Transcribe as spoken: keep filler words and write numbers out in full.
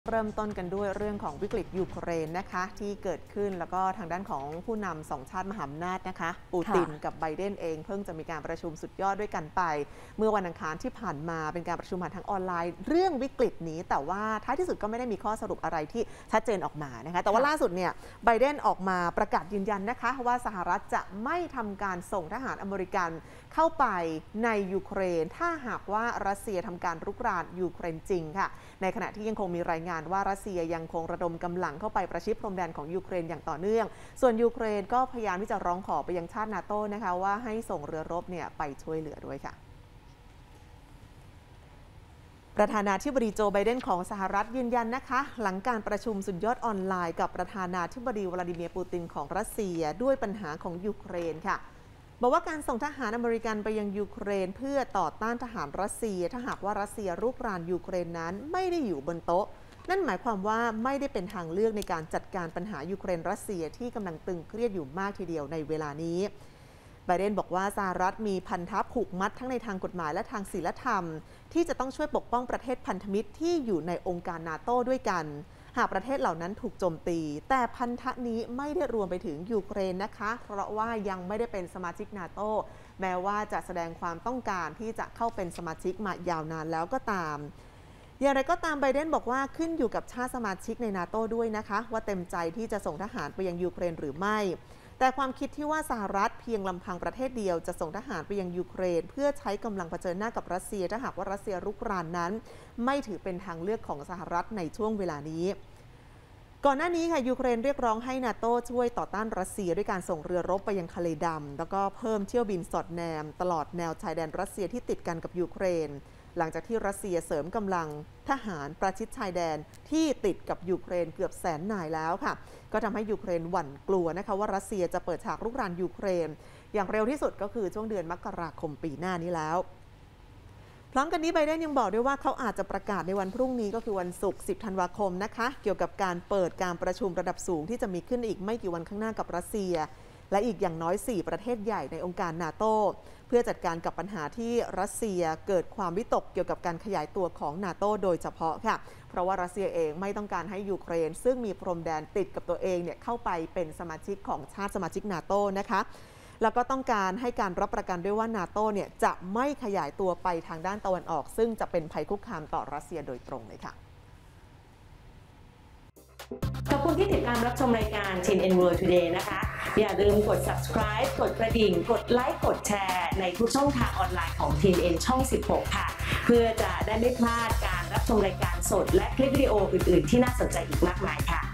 เริ่มต้นกันด้วยเรื่องของวิกฤตยูเครนนะคะที่เกิดขึ้นแล้วก็ทางด้านของผู้นำสองชาติมหาอำนาจนะคะปูตินกับไบเดนเองเพิ่งจะมีการประชุมสุดยอดด้วยกันไปเมื่อวันอังคารที่ผ่านมาเป็นการประชุมผ่านทางออนไลน์เรื่องวิกฤตนี้แต่ว่าท้ายที่สุดก็ไม่ได้มีข้อสรุปอะไรที่ชัดเจนออกมานะคะแต่ว่าล่าสุดเนี่ยไบเดนออกมาประกาศยืนยันนะคะว่าสหรัฐจะไม่ทำการส่งทหารอเมริกันเข้าไปในยูเครนถ้าหากว่ารัสเซียทำการรุกรานยูเครนจริงค่ะในขณะที่ยังคงมีรายงานว่ารัสเซียยังคงระดมกำลังเข้าไปประชิดพรมแดนของยูเครนอย่างต่อเนื่องส่วนยูเครนก็พยายามที่จะร้องขอไปยังชาตินาโต้นะคะว่าให้ส่งเรือรบเนี่ยไปช่วยเหลือด้วยค่ะประธานาธิบดีโจไบเดนของสหรัฐยืนยันนะคะหลังการประชุมสุดยอดออนไลน์กับประธานาธิบดีวลาดิเมียร์ปูตินของรัสเซียด้วยปัญหาของยูเครนค่ะบอกว่าการส่งทหารอเมริกันไปยังยูเครนเพื่อต่อต้านทหารรัสเซียถ้าหากว่ารัสเซียรุกรานยูเครนนั้นไม่ได้อยู่บนโต๊ะนั่นหมายความว่าไม่ได้เป็นทางเลือกในการจัดการปัญหายูเครนรัสเซียที่กำลังตึงเครียดอยู่มากทีเดียวในเวลานี้ไบเดนบอกว่าสหรัฐมีพันธะผูกมัดทั้งในทางกฎหมายและทางศีลธรรมที่จะต้องช่วยปกป้องประเทศพันธมิตรที่อยู่ในองค์การนาโต้ด้วยกันหากประเทศเหล่านั้นถูกโจมตีแต่พันธะนี้ไม่ได้รวมไปถึงยูเครนนะคะเพราะว่ายังไม่ได้เป็นสมาชิกนาโต้แม้ว่าจะแสดงความต้องการที่จะเข้าเป็นสมาชิกมายาวนานแล้วก็ตามอย่างไรก็ตามไบเดนบอกว่าขึ้นอยู่กับชาติสมาชิกในนาโต้ด้วยนะคะว่าเต็มใจที่จะส่งทหารไปยังยูเครนหรือไม่แต่ความคิดที่ว่าสหรัฐเพียงลำพังประเทศเดียวจะส่งทหารไปยังยูเครนเพื่อใช้กำลังเผชิญหน้ากับรัสเซียถ้าหากว่ารัสเซียรุกรานนั้นไม่ถือเป็นทางเลือกของสหรัฐในช่วงเวลานี้ก่อนหน้านี้ค่ะยูเครนเรียกร้องให้นาโต้ช่วยต่อต้านรัสเซียด้วยการส่งเรือรบไปยังทะเลดำแล้วก็เพิ่มเที่ยวบินสอดแนมตลอดแนวชายแดนรัสเซียที่ติดกันกับยูเครนหลังจากที่รัสเซียเสริมกำลังทหารประชิดชายแดนที่ติดกับยูเครนเกือบแสนนายแล้วค่ะก็ทำให้ยูเครนหวั่นกลัวนะคะว่ารัสเซียจะเปิดฉากรุกรานยูเครนอย่างเร็วที่สุดก็คือช่วงเดือนมกราคมปีหน้านี้แล้วพร้อมกันนี้ไบเดนยังบอกด้วยว่าเขาอาจจะประกาศในวันพรุ่งนี้ก็คือวันศุกร์สิบธันวาคมนะคะเกี่ยวกับการเปิดการประชุมระดับสูงที่จะมีขึ้นอีกไม่กี่วันข้างหน้ากับรัสเซียและอีกอย่างน้อยสี่ประเทศใหญ่ในองค์การนาโต้เพื่อจัดการกับปัญหาที่รัสเซียเกิดความวิตกเกี่ยวกับการขยายตัวของนาโต้โดยเฉพาะค่ะเพราะว่ารัสเซียเองไม่ต้องการให้ยูเครนซึ่งมีพรมแดนติดกับตัวเองเนี่ยเข้าไปเป็นสมาชิกของชาติสมาชิกนาโต้นะคะแล้วก็ต้องการให้การรับประกันด้วยว่านาโต้เนี่ยจะไม่ขยายตัวไปทางด้านตะวันออกซึ่งจะเป็นภัยคุกคามต่อรัสเซียโดยตรงเลยค่ะขอบคุณที่ติดตามรับชมรายการ ที เอ็น เอ็น World Today นะคะอย่าลืมกด subscribe กดกระดิ่งกดไลค์กดแชร์ในทุกช่องทางออนไลน์ของ ที เอ็น เอ็น ช่อง สิบหก ค่ะเพื่อจะได้ไม่พลาดการรับชมรายการสดและคลิปวิดีโออื่นๆที่น่าสนใจอีกมากมายค่ะ